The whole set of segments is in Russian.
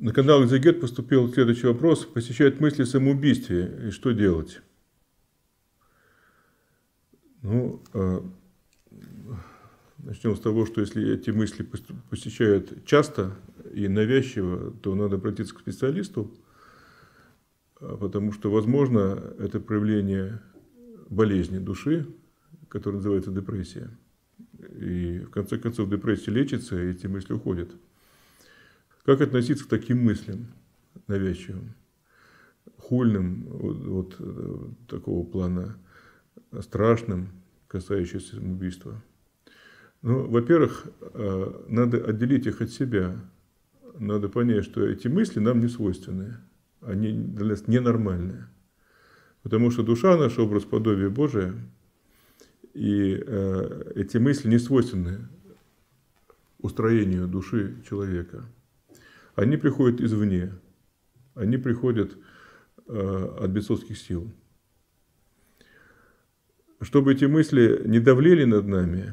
На канал «Экзегет» поступил следующий вопрос. Посещают мысли о самоубийстве. И что делать? Ну, начнем с того, что если эти мысли посещают часто и навязчиво, то надо обратиться к специалисту, потому что, возможно, это проявление болезни души, которая называется депрессия. И в конце концов депрессия лечится, и эти мысли уходят. Как относиться к таким мыслям навязчивым, хульным, вот такого плана, страшным, касающимся самоубийства? Ну, во-первых, надо отделить их от себя. Надо понять, что эти мысли нам не свойственны. Они для нас ненормальные. Потому что душа наша образ подобия Божия, и эти мысли не свойственны устроению души человека. Они приходят извне, они приходят от бесовских сил. Чтобы эти мысли не давлели над нами,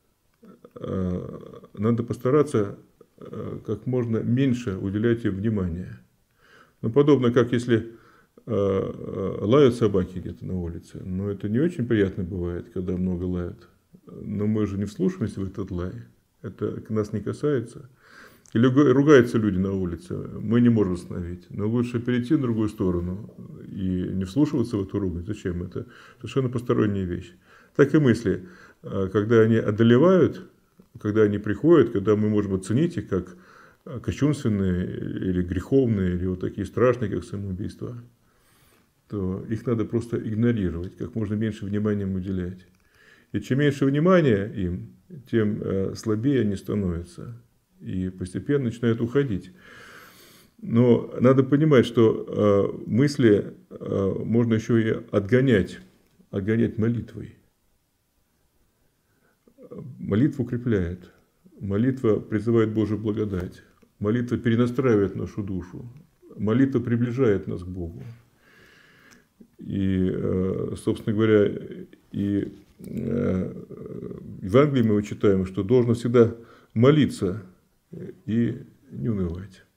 надо постараться как можно меньше уделять им внимания. Ну, подобно как если лают собаки где-то на улице. Но это не очень приятно бывает, когда много лают. Но мы же не вслушиваемся в этот лай. Это нас не касается. Или ругаются люди на улице, мы не можем остановить. Но лучше перейти на другую сторону и не вслушиваться в эту ругань. Зачем? Это совершенно посторонняя вещь. Так и мысли, когда они одолевают, когда они приходят, когда мы можем оценить их как кощунственные или греховные, или вот такие страшные, как самоубийство, то их надо просто игнорировать, как можно меньше внимания им уделять. И чем меньше внимания им, тем слабее они становятся. И постепенно начинают уходить. Но надо понимать, что мысли можно еще и отгонять молитвой. Молитва укрепляет, молитва призывает Божию благодать, молитва перенастраивает нашу душу, молитва приближает нас к Богу. И, собственно говоря, и в Евангелии мы читаем, что должно всегда молиться и не унывать.